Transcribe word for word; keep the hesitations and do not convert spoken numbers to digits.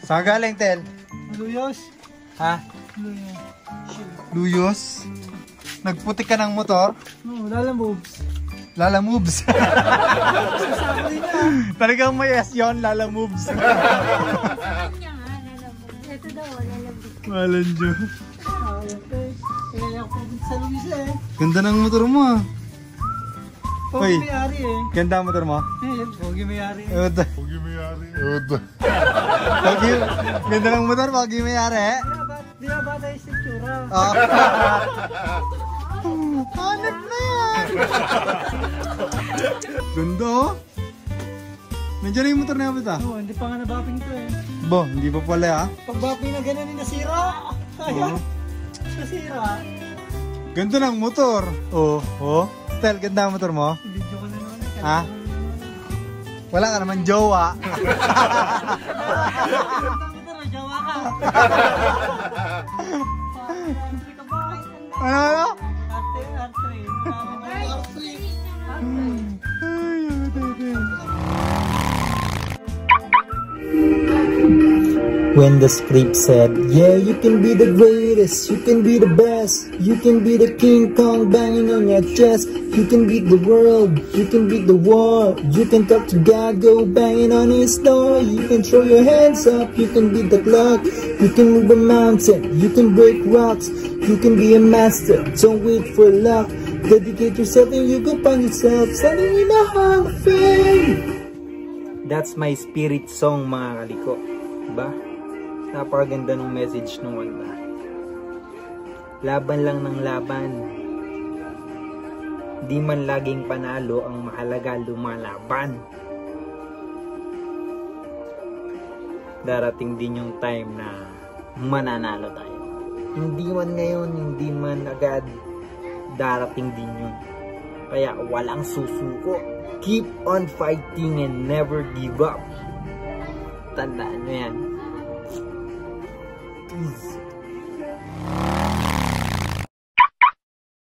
Saan galing, Tel? Luyos. Ha? Luyos. Luyos? Nagputik ka ng motor? No, Lala Moves. Lala Moves. Sasabi niya. Talagang may S yun, Lala Moves. Niya nga, lalabog. Ito daw, lalabog. Malan Diyo. Ayun, eh. Eh, ako pupunta sa Luis eh. Ganda ng motor mo ah. Pogi Hoy. may-ari eh. Ganda ang motor mo? Eh, Pogi may-ari. Uda. Pogi may-ari. Uda. Pogi. Ganda ng motor, Pogi may-ari eh. Di na ba tayo sa tsura? Ah. Hanap na yan. Ganda oh. Nandiyan na yung motor na yapit ah. Oo, hindi pa nga nabapping to eh. Bo, hindi pa pala ah. Pag bapping na ganun yung nasira. Ayan. Nasira. Ganda ng motor. Oh, oh. Tel, ganda ang motor mo? Video ko na naman eh. Ha? Wala ka naman jowa. Jawa ka. Ano, ano? Arte, arte. When the script said, yeah, you can be the greatest, you can be the best, you can be the King Kong banging on your chest, you can beat the world, you can beat the war, you can talk to God, go banging on his door, you can throw your hands up, you can beat the clock, you can move a mountain, you can break rocks, you can be a master, don't wait for luck, dedicate yourself and you can find yourself standing in the Hall of Fame. That's my spirit song, mga kaliko. Diba? Napakaganda ng message ng kanta. Laban lang ng laban. Di man laging panalo, ang mahalaga lumalaban. Darating din yung time na mananalo tayo. Hindi man ngayon, hindi man agad, darating din yun. Kaya walang susuko. Keep on fighting and never give up. Tandaan nyo yan. Peace.